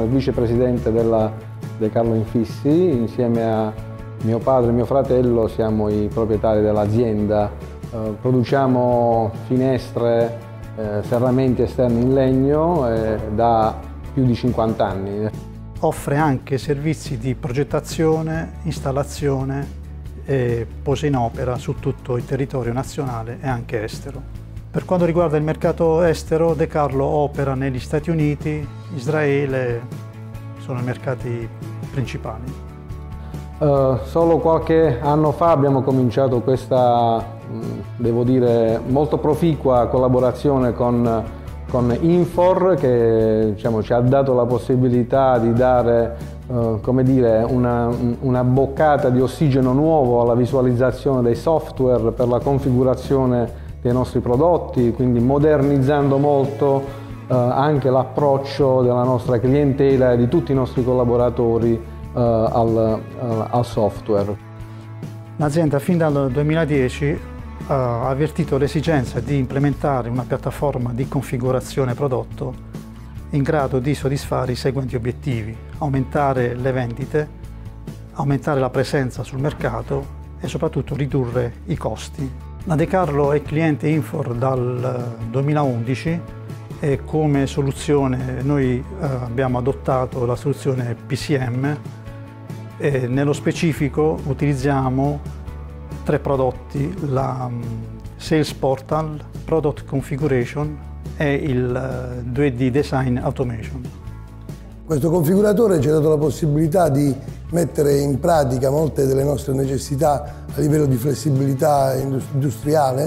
il vicepresidente della De Carlo Infissi, insieme a mio padre e mio fratello siamo i proprietari dell'azienda. Produciamo finestre, serramenti esterni in legno da più di 50 anni. Offre anche servizi di progettazione, installazione e posa in opera su tutto il territorio nazionale e anche estero. Per quanto riguarda il mercato estero, De Carlo opera negli Stati Uniti, Israele, sono i mercati principali. Solo qualche anno fa abbiamo cominciato questa, devo dire, molto proficua collaborazione con Infor, che diciamo, ci ha dato la possibilità di dare come dire, una boccata di ossigeno nuovo alla visualizzazione dei software per la configurazione dei nostri prodotti, quindi modernizzando molto anche l'approccio della nostra clientela e di tutti i nostri collaboratori al software. L'azienda fin dal 2010 ha avvertito l'esigenza di implementare una piattaforma di configurazione prodotto in grado di soddisfare i seguenti obiettivi: aumentare le vendite, aumentare la presenza sul mercato e soprattutto ridurre i costi. La De Carlo è cliente Infor dal 2011 e come soluzione noi abbiamo adottato la soluzione PCM e nello specifico utilizziamo 3 prodotti: la Sales Portal, Product Configuration e il 2D Design Automation. Questo configuratore ci ha dato la possibilità di mettere in pratica molte delle nostre necessità a livello di flessibilità industriale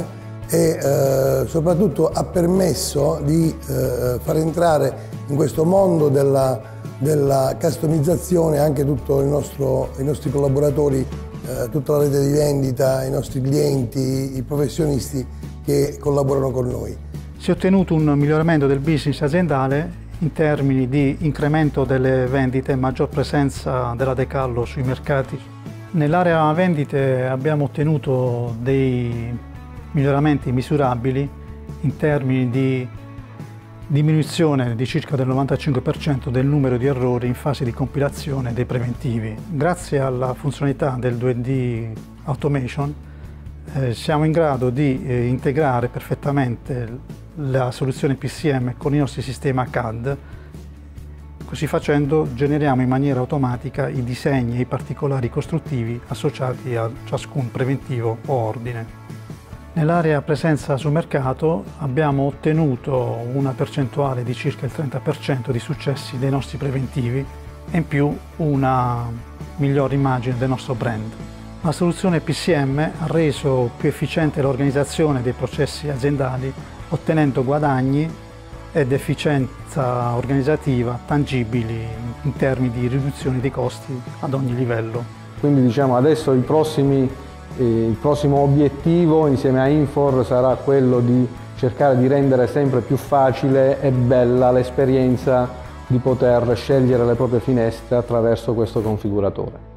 e soprattutto ha permesso di far entrare in questo mondo della customizzazione anche tutto i nostri collaboratori, tutta la rete di vendita, i nostri clienti, i professionisti che collaborano con noi. Si è ottenuto un miglioramento del business aziendale in termini di incremento delle vendite e maggior presenza della De Carlo sui mercati. Nell'area vendite abbiamo ottenuto dei miglioramenti misurabili in termini di diminuzione di circa del 95% del numero di errori in fase di compilazione dei preventivi. Grazie alla funzionalità del 2D Automation siamo in grado di integrare perfettamente la soluzione PCM con i nostri sistemi CAD. Così facendo generiamo in maniera automatica i disegni e i particolari costruttivi associati a ciascun preventivo o ordine. Nell'area presenza sul mercato abbiamo ottenuto una percentuale di circa il 30% di successi dei nostri preventivi e in più una migliore immagine del nostro brand. La soluzione PCM ha reso più efficiente l'organizzazione dei processi aziendali, ottenendo guadagni ed efficienza organizzativa tangibili in termini di riduzione dei costi ad ogni livello. Quindi diciamo adesso il prossimo obiettivo insieme a Infor sarà quello di cercare di rendere sempre più facile e bella l'esperienza di poter scegliere le proprie finestre attraverso questo configuratore.